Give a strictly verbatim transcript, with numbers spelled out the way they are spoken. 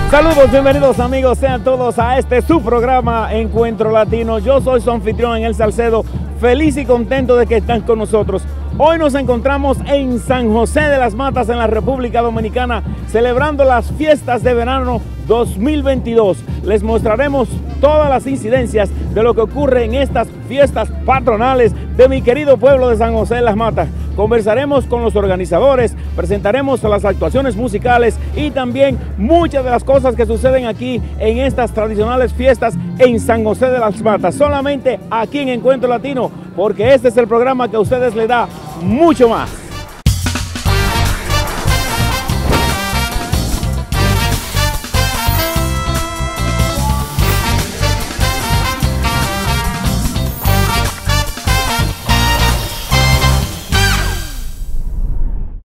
Saludos, bienvenidos amigos, sean todos a este su programa Encuentro Latino. Yo soy su anfitrión en El Salcedo, feliz y contento de que están con nosotros. Hoy nos encontramos en San José de las Matas, en la República Dominicana, celebrando las fiestas de verano dos mil veintidós. Les mostraremos todas las incidencias de lo que ocurre en estas fiestas patronales de mi querido pueblo de San José de las Matas. Conversaremos con los organizadores, presentaremos las actuaciones musicales y también muchas de las cosas que suceden aquí en estas tradicionales fiestas en San José de las Matas, solamente aquí en Encuentro Latino, porque este es el programa que a ustedes les da mucho más.